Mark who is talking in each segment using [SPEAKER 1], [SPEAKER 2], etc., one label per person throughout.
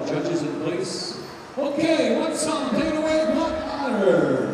[SPEAKER 1] judges in place. Okay, one song, take it away, Black Otter.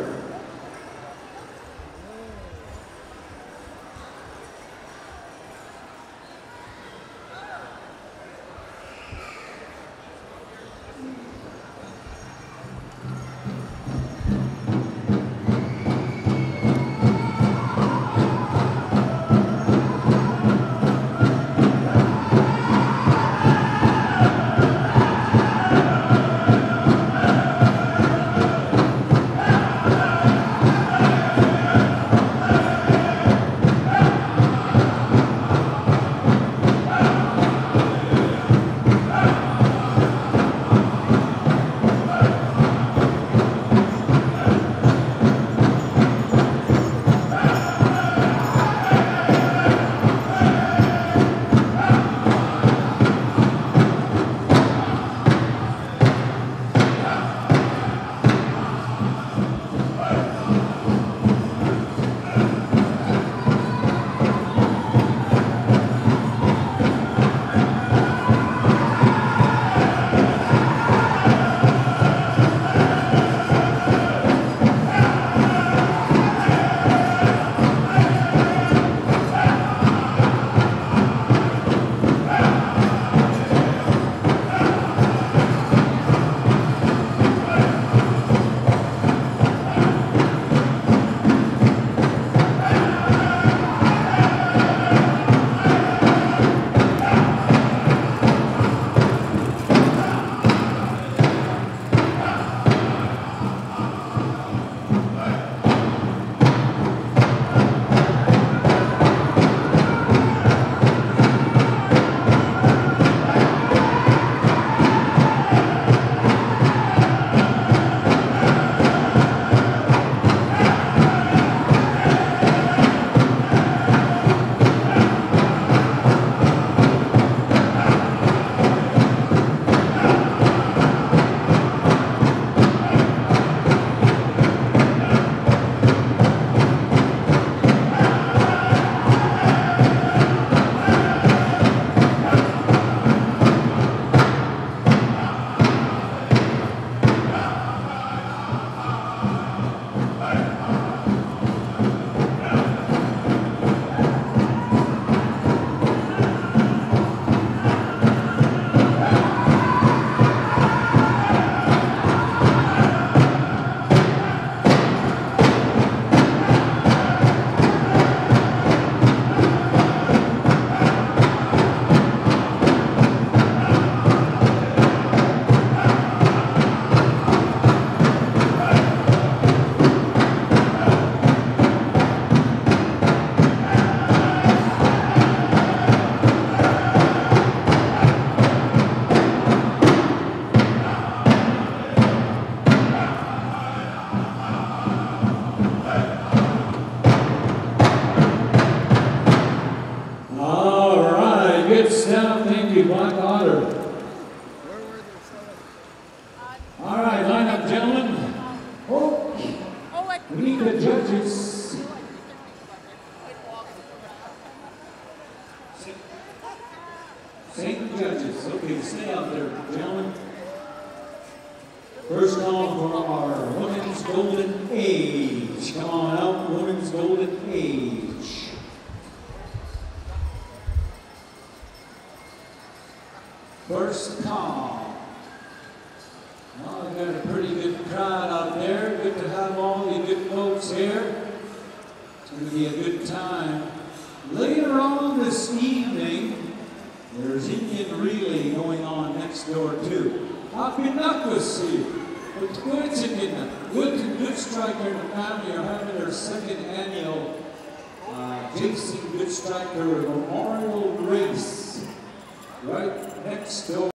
[SPEAKER 1] Good stuff, thank you, Black Otter. All right, line up, gentlemen. Oh, we need the judges. Same judges. Okay, stay out there, gentlemen. First call for our Women's Golden Age. Come on out, Women's Golden Age. First call. Well, we've got a pretty good crowd out there. Good to have all you good folks here. It's going to be a good time. Later on this evening, there's Indian Relay going on next door too. Good Striker and the family are having their second annual Jason Good Striker Memorial Race right next door.